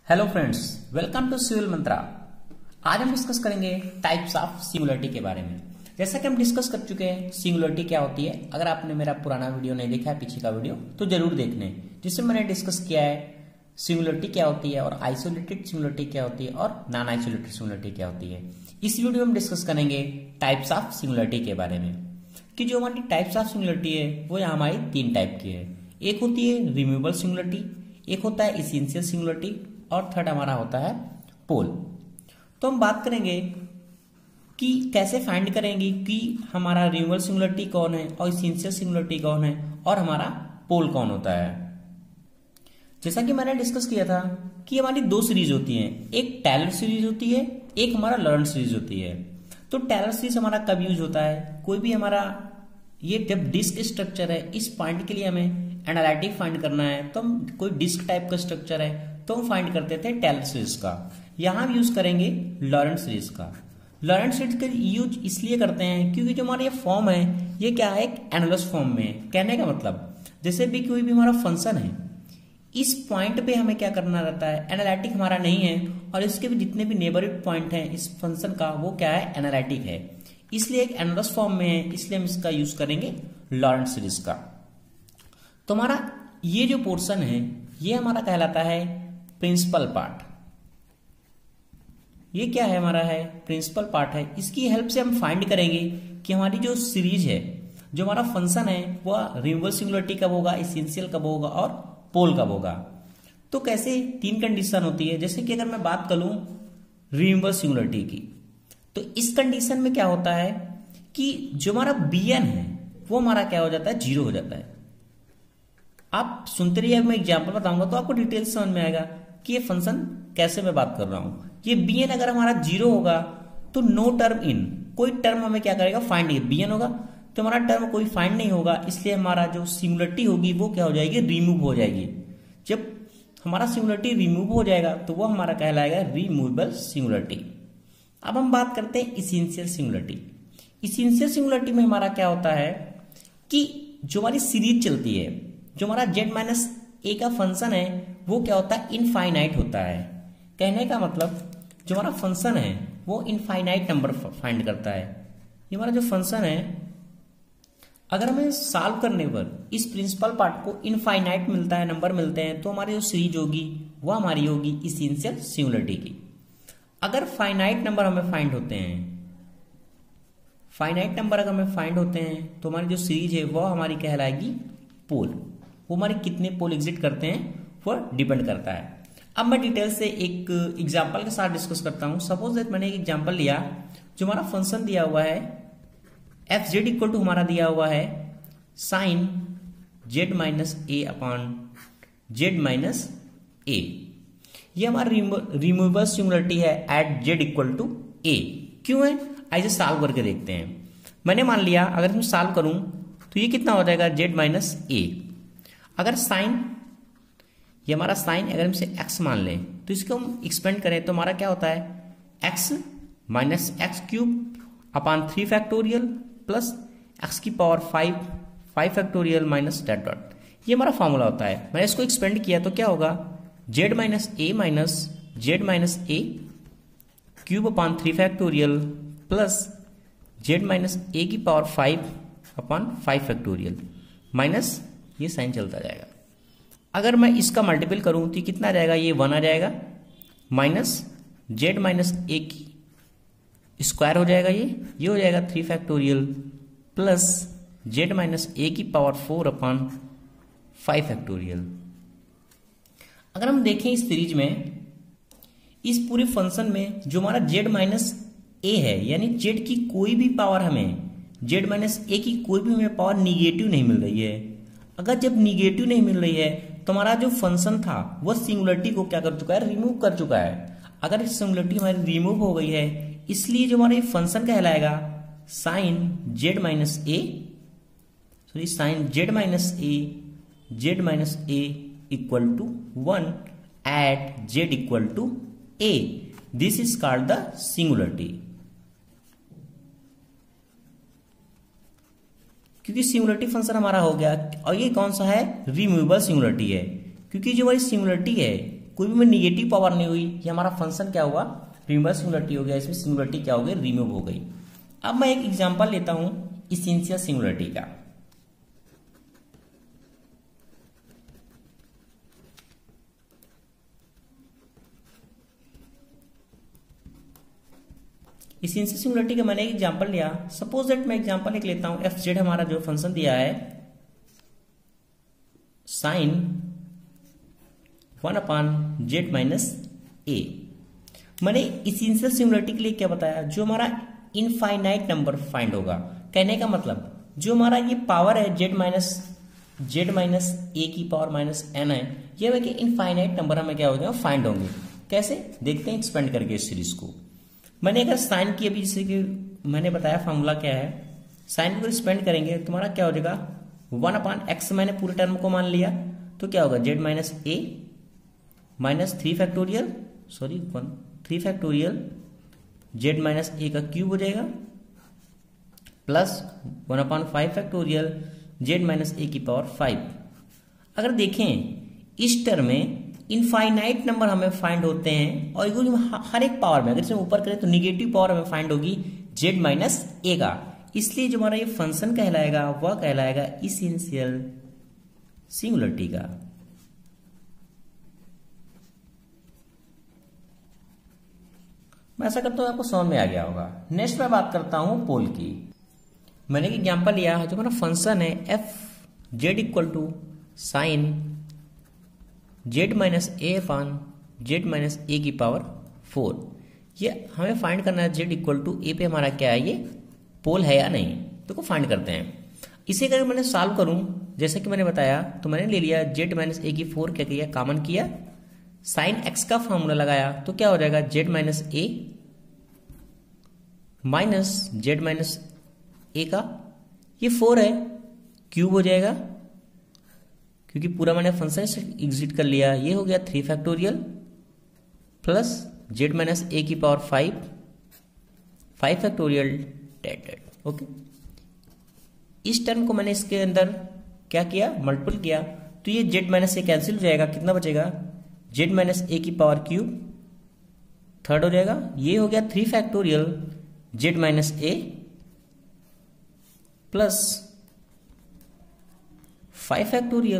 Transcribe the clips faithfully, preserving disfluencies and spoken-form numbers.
Hello friends, welcome to Civil Mantra. आज हम discuss करेंगे टाइप्स ऑफ सिंगुलरिटी के बारे में। जैसा कि हम डिस्कस कर चुके हैं सिंगुलरिटी क्या होती है। अगर आपने मेरा पुराना वीडियो नहीं देखा है, पीछे का वीडियो, तो जरूर देखने, जिसमें मैंने डिस्कस किया है सिंगुलरिटी क्या होती है और आइसोलेटेड सिंगुलरिटी क्या होती है और नॉन आइसोलेटेड सिंगुलरिटी क्या होती है। इस वीडियो में हम डिस्कस करेंगे टाइप्स ऑफ सिंगुलरिटी के बारे में, कि जो हमारी टाइप्स ऑफ सिंगुलरिटी है वो यहाँ हमारी तीन टाइप की है। एक होती है रिमूवेबल सिंगुलरिटी, एक होता है एसेंशियल सिंगुलरिटी और थर्ड हमारा होता है पोल। तो हम बात करेंगे कि कैसे फाइंड करेंगे कि हमारा रिमूवेबल सिंगुलरिटी कौन है और एसेंशियल सिंगुलरिटी कौन है और हमारा पोल कौन होता है। जैसा कि मैंने डिस्कस किया था कि हमारी दो सीरीज होती हैं, एक टेलर सीरीज होती है, एक हमारा लॉरेंट सीरीज होती है। तो टेलर सीरीज हमारा कब यूज होता है, कोई भी हमारा ये जब डिस्क स्ट्रक्चर है, इस पॉइंट के लिए हमें एनालिटिक फाइंड करना है, तो हम कोई डिस्क टाइप का स्ट्रक्चर है तो हम फाइंड करते थे टेलर सीरीज का। यहां हम यूज करेंगे लॉरेंट सीरीज का। लॉरेंट सीरीज का यूज इसलिए करते हैं क्योंकि जो हमारा ये फॉर्म है ये क्या है, एक एनालस फॉर्म में। कहने का मतलब जैसे भी कोई भी हमारा फंक्शन है, इस पॉइंट पे हमें क्या करना रहता है, एनालिटिक हमारा नहीं है, और इसके भी जितने भी नेबरहुड पॉइंट है इस फंक्शन का वो क्या है, एनालिटिक है, इसलिए एक एनालस फॉर्म में है, इसलिए हम इसका यूज करेंगे लॉरेंट सीरीज का। तो हमारा ये जो पोर्शन है ये हमारा कहलाता है प्रिंसिपल पार्ट। ये क्या है, हमारा है प्रिंसिपल पार्ट है। इसकी हेल्प से हम फाइंड करेंगे कि हमारी जो सीरीज है, जो हमारा फंक्शन है, वह रिमूवेबल सिंगुलरिटी कब होगा, एसेंशियल कब होगा और पोल कब होगा। तो कैसे तीन कंडीशन होती है। जैसे कि अगर मैं बात करूं रिमूवेबल सिंगुलरिटी की, तो इस कंडीशन में क्या होता है कि जो हमारा बी एन है वो हमारा क्या हो जाता है, जीरो हो जाता है। आप सुनते रहिए, मैं एग्जांपल बताऊंगा तो आपको डिटेल समझ में आएगा कि ये फंक्शन कैसे मैं बात कर रहा हूं। ये बी एन अगर हमारा जीरो होगा तो नो टर्म इन, कोई टर्म हमें क्या करेगा, फाइंड। ये बी एन होगा तो हमारा टर्म कोई फाइंड नहीं होगा, इसलिए हमारा जो सिंगुलरिटी होगी वो क्या हो जाएगी, रिमूव हो जाएगी। जब हमारा सिंगुलरिटी रिमूव हो जाएगा तो वो हमारा कहलाएगा रिमूवेबल सिंगुलरिटी। अब हम बात करते हैं एसेंशियल सिंगुलरिटी। एसेंशियल सिंगुलरिटी में हमारा क्या होता है कि जो हमारी सीरीज चलती है, जो हमारा z माइनस ए का फंक्शन है वो क्या होता है, इनफाइनाइट होता है। कहने का मतलब जो हमारा फंक्शन है वो इनफाइनाइट नंबर फाइंड करता है। ये हमारा जो फंक्शन है, अगर हमें सॉल्व करने पर इस प्रिंसिपल पार्ट को इनफाइनाइट मिलता है, नंबर मिलते हैं, तो हमारी जो सीरीज होगी वो हमारी होगी एसेंशियल सिंगुलरिटी की। अगर फाइनाइट नंबर हमें फाइंड होते हैं, फाइनाइट नंबर अगर हमें फाइंड होते हैं तो हमारी जो सीरीज है वो हमारी कहलाएगी पोल। वो हमारे कितने पोल एग्जिट करते हैं वो डिपेंड करता है। अब मैं डिटेल से एक एग्जांपल के साथ डिस्कस करता हूं। सपोज दैट मैंने एक एग्जांपल लिया, जो हमारा फंक्शन दिया हुआ है एफ जेड इक्वल टू हमारा दिया हुआ है sine z minus a upon z minus a. ये हमारा रिमूवेबल सिंगुलरिटी है at z equal to a. क्यों है, आइए सॉल्व करके देखते हैं। मैंने मान लिया अगर मैं सॉल्व करूं तो ये कितना हो जाएगा, जेड माइनस ए। अगर साइन, ये हमारा साइन अगर हम इसे एक्स मान लें तो इसको हम एक्सपेंड करें तो हमारा क्या होता है, x minus x cube upon three factorial plus x की power five five factorial minus dot dot. ये हमारा फॉर्मूला होता है। मैंने इसको एक्सपेंड किया तो क्या होगा, z minus a minus z minus a cube upon three factorial plus z minus a की power five upon five factorial minus, ये साइन चलता जाएगा। अगर मैं इसका मल्टीपल करूं तो कितना आ जाएगा, ये वन आ जाएगा, माइनस जेड माइनस ए की स्क्वायर हो जाएगा, ये ये हो जाएगा three factorial plus z minus a की power four upon five factorial. अगर हम देखें इस सीरीज में, इस पूरे फंक्शन में जो हमारा जेड माइनस ए है, यानी जेड की कोई भी पावर हमें, जेड माइनस ए की कोई भी हमें पावर निगेटिव नहीं मिल रही है। अगर जब निगेटिव नहीं मिल रही है तो हमारा जो फंक्शन था वो सिंगुलरिटी को क्या कर चुका है, रिमूव कर चुका है। अगर इस सिंगुलरिटी हमारी रिमूव हो गई है, इसलिए जो हमारा फंक्शन कहलाएगा sine z minus a, sorry sine z minus a z minus a equal to one at z equal to a. This is called the singularity. क्योंकि सिंगुलरिटी फंक्शन हमारा हो गया, और ये कौन सा है, रिमूवेबल सिंगुलरिटी है। क्योंकि जो हमारी सिंगुलरिटी है कोई भी में निगेटिव पावर नहीं हुई, ये हमारा फंक्शन क्या हुआ, रिवर्स सिंगुलरिटी हो गया, इसमें सिंगुलरिटी क्या हो गई, रिमूव हो गई। अब मैं एक एग्जांपल लेता हूं इसेंशियल सिंगुलरिटी का। इसेंशियल सिंगुलरिटी का मैंने एक एग्जांपल लिया। सपोज दैट मैं एग्जांपल एक लेता हूं, एफ जेड हमारा जो फंक्शन दिया है sine one upon z minus a. मैंने इसेंशियल सिंगुलरिटी के लिए क्या बताया, जो हमारा इनफाइनाइट नंबर फाइंड होगा। कहने का मतलब जो हमारा ये पावर है z minus z minus a की पावर माइनस एन है, ये है कि इनफाइनाइट नंबर हमें क्या हो जाएगा, फाइंड होंगे। कैसे देखते हैं एक्सपेंड करके इस सीरीज को। मैंने अगर साइन की अभी जैसे कि मैंने बताया फॉर्मूला क्या है, साइन को एक्सपेंड करेंगे तुम्हारा क्या हो जाएगा, वन अपान एक्स मैंने पूरे टर्म को मान लिया, तो क्या होगा z minus a minus three factorial sorry one three factorial z minus a का क्यूब हो जाएगा plus one upon five factorial z minus a की पावर फाइव। अगर देखें इस टर्म में इनफाइनाइट नंबर हमें फाइंड होते हैं और हर एक पावर में अगर इसे ऊपर करें तो निगेटिव पावर हमें फाइंड होगी जेड माइनस ए का। इसलिए जो हमारा ये फंक्शन कहलाएगा वह कहलाएगा इसेंशियल सिंगुलरिटी का। मैं ऐसा करता हूं आपको समझ में आ गया होगा। नेक्स्ट मैं बात करता हूं पोल की। मैंने एक एग्जांपल लिया जो हमारा फंक्शन है f z equal to sine z minus a upon z minus a की पावर फोर। ये हमें फाइंड करना है जेड इक्वल टू ए पे हमारा क्या है, ये पोल है या नहीं, तो को फाइंड करते हैं। इसे अगर मैंने सॉल्व करूं जैसे कि मैंने बताया, तो मैंने ले लिया जेड माइनस ए की फोर क्या किया, कॉमन किया, साइन एक्स का फॉर्मूला लगाया, तो क्या हो जाएगा z minus a minus z minus a का ये फोर है क्यूब हो जाएगा, क्योंकि पूरा मैंने फंक्शन से एग्जिट कर लिया। ये हो गया three factorial plus z minus a की power five five factorial dot dot okay. इस टर्म को मैंने इसके अंदर क्या किया, मल्टीपल किया, तो ये जेड माइनस ए कैंसिल हो जाएगा, कितना बचेगा जेड माइनस ए की पावर क्यूब थर्ड हो जाएगा। ये हो गया three factorial z minus a plus five factorial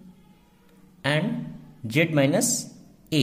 and z minus a.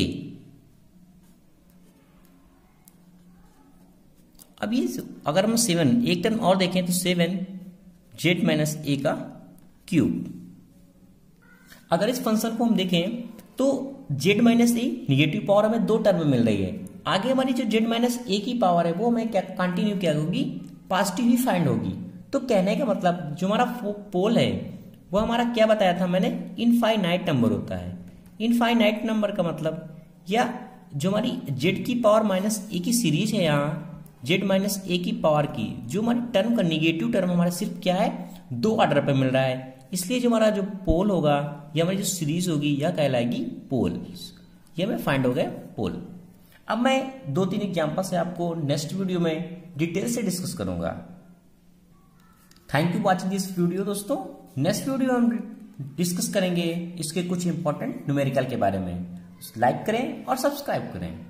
अब ये अगर हम सेवन एक टर्म और देखें तो सेवन जेड माइनस ए का क्यूब। अगर इस फंक्शन को हम देखें तो z minus a negative power हमें दो टर्म में मिल रही है, आगे हमारी जो जेड माइनस ए की पावर है वो हमें क्या कंटिन्यू क्या होगी, पॉजिटिव ही फाइंड होगी। तो कहने का मतलब जो हमारा पोल है वो हमारा क्या बताया था मैंने, इनफाइनाइट नंबर होता है। इनफाइनाइट नंबर का मतलब या जो हमारी जेड की पावर माइनस ए की सीरीज है, यहाँ जेड माइनस ए की पावर की जो हमारी टर्म का निगेटिव टर्म हमारा सिर्फ क्या है, दो ऑर्डर पे मिल रहा है। इसलिए जो हमारा जो पोल होगा या हमारी जो सीरीज होगी यह कहलाएगी पोल। ये हमें फाइंड हो गया पोल। अब मैं दो तीन एग्जाम्पल से आपको नेक्स्ट वीडियो में डिटेल से डिस्कस करूंगा। Thank you watching this video दोस्तों। नेक्स्ट वीडियो हम डिस्कस करेंगे इसके कुछ इंपॉर्टेंट न्यूमेरिकल के बारे में। लाइक करें और सब्सक्राइब करें।